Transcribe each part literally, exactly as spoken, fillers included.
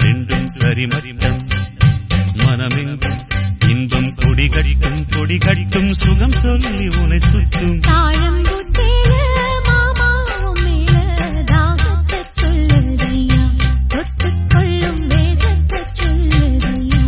ரெண்டும் சரிமட்டம் மனமெங்கும் இன்பம் கொடிகட்டும் கொடிகட்டும் சுகம் சொல்லி உனை சுற்றும் தாழம்பூச்சேல மாமாவும் மேல தாகத்தை சொல்லுதையா தொட்டுக்கொள்ளும் வேகத்தை சொல்லுதையா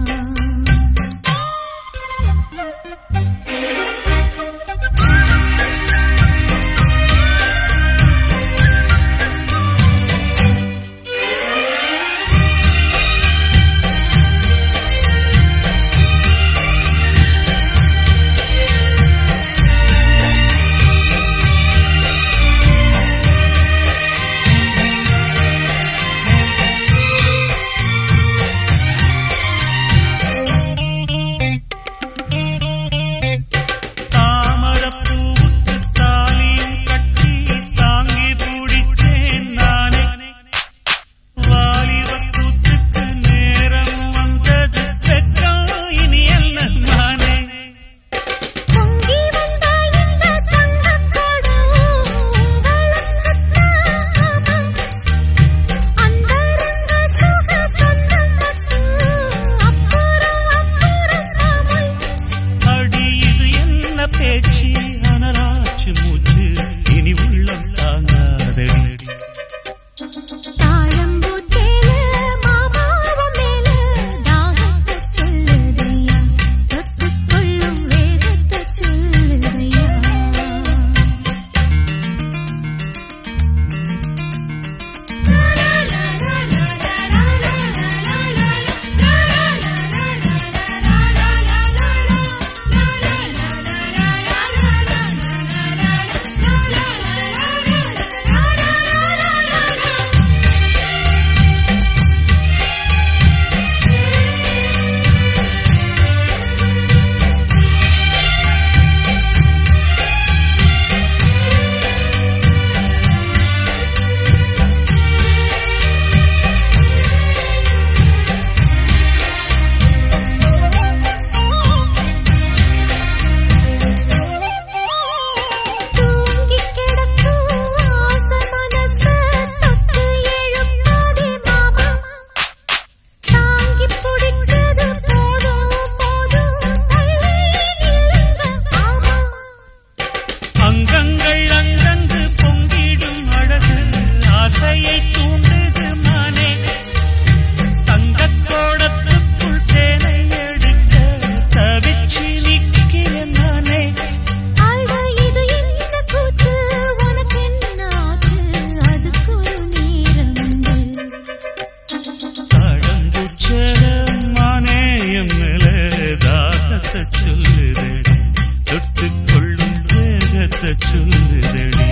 பேச்சு அனலாச்சு மூச்சு இனி உள்ளம் தாங்காதடி தாழம்பூச்சேல மாமாவும் மேல தாகத்தை சொல்லுதையா தொட்டுக்கொள்ளும் வேகத்தை சொல்லுதையா அங்கங்கள் அங்கங்கு பொங்கிடும் அழகு ஆசையை தூண்டுது மானே தங்கக்கோடத்துக்குள் தேனை எடுக்க தவிச்சு நிற்கிறேன் நானே அழ இது என்ன கூத்து உனக்கு என்ன ஆச்சு அதுக்கு ஒரு நேரம் தாழம்பூச்சேல மானே என் மேல தாகத்தை சொல்லுதே தொட்டுக்கொள்ளும் வேகத்தை சொல்லுதடி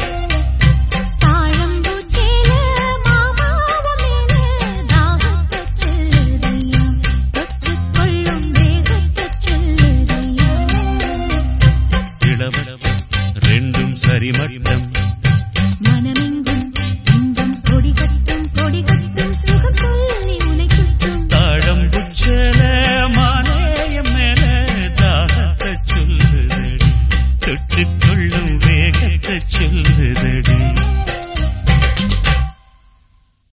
தாழம்பூச்சேல மாமாவும் மேல தாகத்தை சொல்லுதையா தொட்டுக்கொள்ளும் வேகத்தை சொல்லுதையா இளவரம் ரெண்டும் சரிமட்டம்